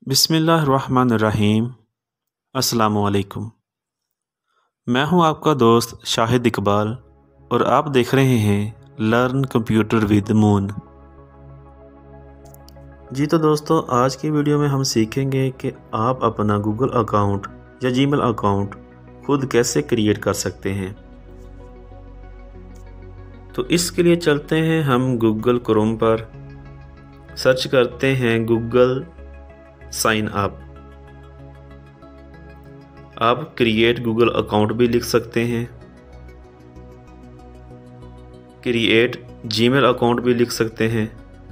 बिस्मिल्लाहिर्रहमानिर्रहीम। अस्सलामुअलैकुम। मैं हूं आपका दोस्त शाहिद इकबाल और आप देख रहे हैं लर्न कंप्यूटर विद मून। जी तो दोस्तों, आज की वीडियो में हम सीखेंगे कि आप अपना गूगल अकाउंट या जीमेल अकाउंट खुद कैसे क्रिएट कर सकते हैं। तो इसके लिए चलते हैं हम गूगल क्रोम पर, सर्च करते हैं गूगल साइन अप। आप क्रिएट गूगल अकाउंट भी लिख सकते हैं, क्रिएट जीमेल अकाउंट भी लिख सकते हैं।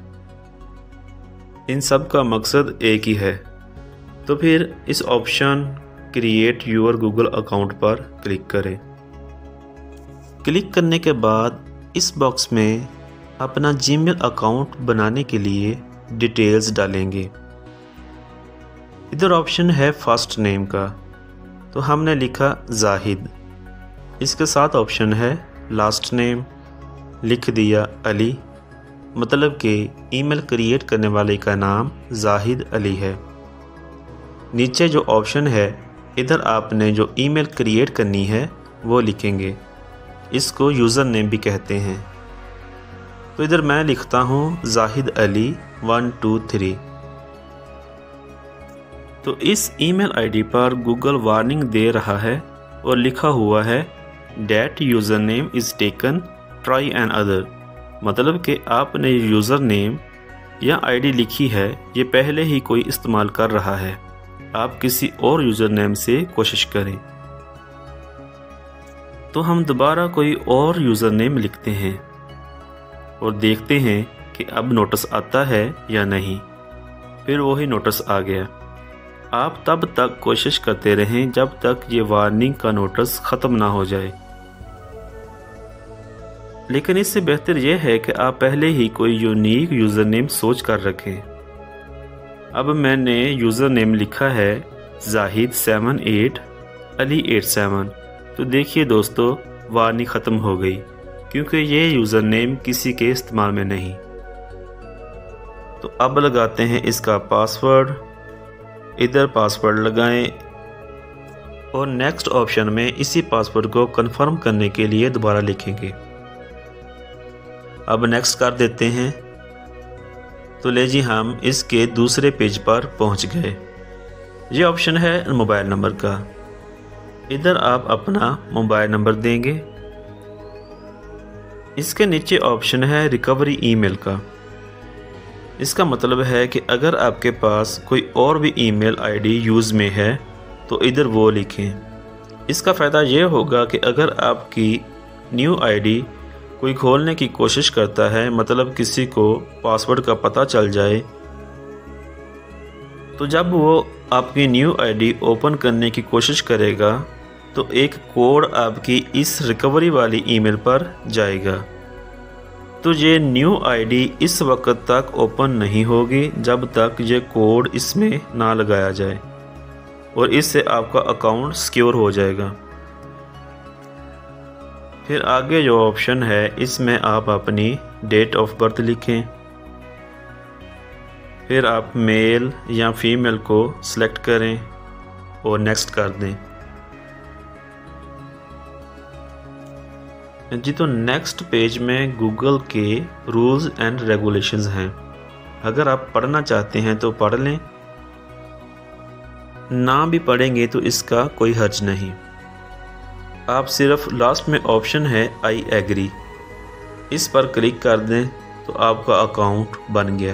इन सब का मकसद एक ही है। तो फिर इस option create your Google account पर क्लिक करें। क्लिक करने के बाद इस बॉक्स में अपना जीमेल अकाउंट बनाने के लिए डिटेल्स डालेंगे। इधर ऑप्शन है फर्स्ट नेम का, तो हमने लिखा जाहिद। इसके साथ ऑप्शन है लास्ट नेम, लिख दिया अली, मतलब कि ईमेल क्रिएट करने वाले का नाम जाहिद अली है। नीचे जो ऑप्शन है, इधर आपने जो ईमेल क्रिएट करनी है वो लिखेंगे। इसको यूज़र नेम भी कहते हैं। तो इधर मैं लिखता हूँ जाहिद अली 123। तो इस ईमेल आईडी पर गूगल वार्निंग दे रहा है और लिखा हुआ है that user name is taken, try another, मतलब कि आपने यूज़र नेम या आईडी लिखी है, ये पहले ही कोई इस्तेमाल कर रहा है। आप किसी और यूज़र नेम से कोशिश करें। तो हम दोबारा कोई और यूज़र नेम लिखते हैं और देखते हैं कि अब नोटिस आता है या नहीं। फिर वही नोटिस आ गया। आप तब तक कोशिश करते रहें जब तक ये वार्निंग का नोटिस ख़त्म ना हो जाए। लेकिन इससे बेहतर यह है कि आप पहले ही कोई यूनिक यूज़र नेम सोच कर रखें। अब मैंने यूज़र नेम लिखा है जाहिद 78 अली 87। तो देखिए दोस्तों, वार्निंग ख़त्म हो गई क्योंकि ये यूज़र नेम किसी के इस्तेमाल में नहीं। तो अब लगाते हैं इसका पासवर्ड। इधर पासवर्ड लगाएं और नेक्स्ट ऑप्शन में इसी पासवर्ड को कंफर्म करने के लिए दोबारा लिखेंगे। अब नेक्स्ट कर देते हैं। तो ले जी, हम इसके दूसरे पेज पर पहुंच गए। ये ऑप्शन है मोबाइल नंबर का। इधर आप अपना मोबाइल नंबर देंगे। इसके नीचे ऑप्शन है रिकवरी ईमेल का। इसका मतलब है कि अगर आपके पास कोई और भी ईमेल आईडी यूज़ में है तो इधर वो लिखें। इसका फ़ायदा ये होगा कि अगर आपकी न्यू आईडी कोई खोलने की कोशिश करता है, मतलब किसी को पासवर्ड का पता चल जाए, तो जब वो आपकी न्यू आईडी ओपन करने की कोशिश करेगा तो एक कोड आपकी इस रिकवरी वाली ईमेल पर जाएगा। तो ये न्यू आईडी इस वक्त तक ओपन नहीं होगी जब तक ये कोड इसमें ना लगाया जाए, और इससे आपका अकाउंट सिक्योर हो जाएगा। फिर आगे जो ऑप्शन है, इसमें आप अपनी डेट ऑफ बर्थ लिखें। फिर आप मेल या फीमेल को सिलेक्ट करें और नेक्स्ट कर दें। जी तो नेक्स्ट पेज में गूगल के रूल्स एंड रेगुलेशंस हैं। अगर आप पढ़ना चाहते हैं तो पढ़ लें, ना भी पढ़ेंगे तो इसका कोई हर्ज नहीं। आप सिर्फ लास्ट में ऑप्शन है आई एग्री, इस पर क्लिक कर दें तो आपका अकाउंट बन गया।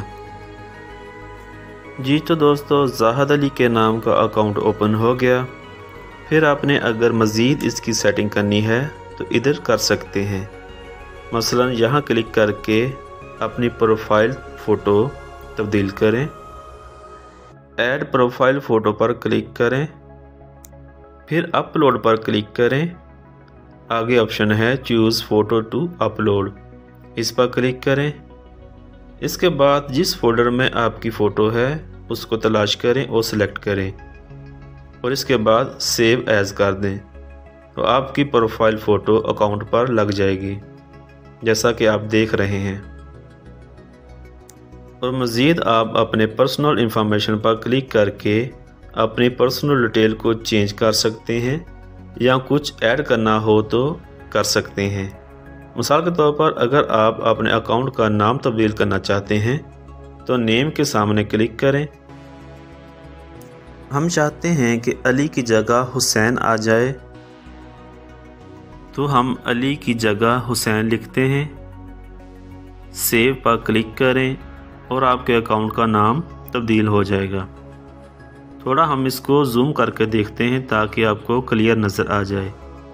जी तो दोस्तों, जाहिद अली के नाम का अकाउंट ओपन हो गया। फिर आपने अगर मज़ीद इसकी सेटिंग करनी है तो इधर कर सकते हैं। मसलन यहाँ क्लिक करके अपनी प्रोफाइल फ़ोटो तब्दील करें। ऐड प्रोफाइल फ़ोटो पर क्लिक करें, फिर अपलोड पर क्लिक करें। आगे ऑप्शन है चूज़ फ़ोटो टू अपलोड, इस पर क्लिक करें। इसके बाद जिस फोल्डर में आपकी फ़ोटो है उसको तलाश करें और सिलेक्ट करें, और इसके बाद सेव एज़ कर दें। तो आपकी प्रोफाइल फ़ोटो अकाउंट पर लग जाएगी, जैसा कि आप देख रहे हैं। और मज़ीद आप अपने पर्सनल इंफॉर्मेशन पर क्लिक करके अपनी पर्सनल डिटेल को चेंज कर सकते हैं या कुछ ऐड करना हो तो कर सकते हैं। मिसाल के तौर पर अगर आप अपने अकाउंट का नाम तब्दील करना चाहते हैं तो नेम के सामने क्लिक करें। हम चाहते हैं कि अली की जगह हुसैन आ जाए, तो हम अली की जगह हुसैन लिखते हैं। सेव पर क्लिक करें और आपके अकाउंट का नाम तब्दील हो जाएगा। थोड़ा हम इसको जूम करके देखते हैं ताकि आपको क्लियर नज़र आ जाए।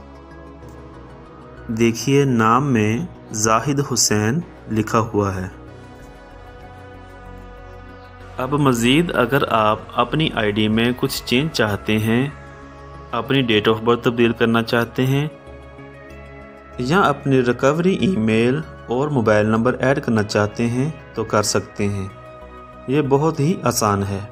देखिए नाम में जाहिद हुसैन लिखा हुआ है। अब मज़ीद अगर आप अपनी आईडी में कुछ चेंज चाहते हैं, अपनी डेट ऑफ बर्थ तब्दील करना चाहते हैं या अपनी रिकवरी ईमेल और मोबाइल नंबर ऐड करना चाहते हैं तो कर सकते हैं। ये बहुत ही आसान है।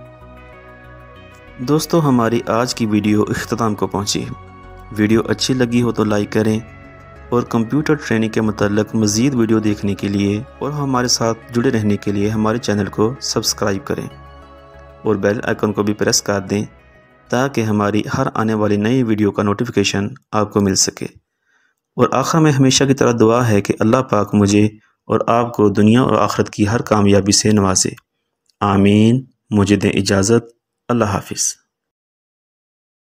दोस्तों, हमारी आज की वीडियो इख्तिताम को पहुंची। वीडियो अच्छी लगी हो तो लाइक करें और कंप्यूटर ट्रेनिंग के मतलब मज़ीद वीडियो देखने के लिए और हमारे साथ जुड़े रहने के लिए हमारे चैनल को सब्सक्राइब करें और बेल आइकन को भी प्रेस कर दें ताकि हमारी हर आने वाली नई वीडियो का नोटिफिकेशन आपको मिल सके। और आखिर में हमेशा की तरह दुआ है कि अल्लाह पाक मुझे और आपको दुनिया और आखिरत की हर कामयाबी से नवाजे। आमीन। मुझे दें इजाज़त। अल्लाह हाफिज़।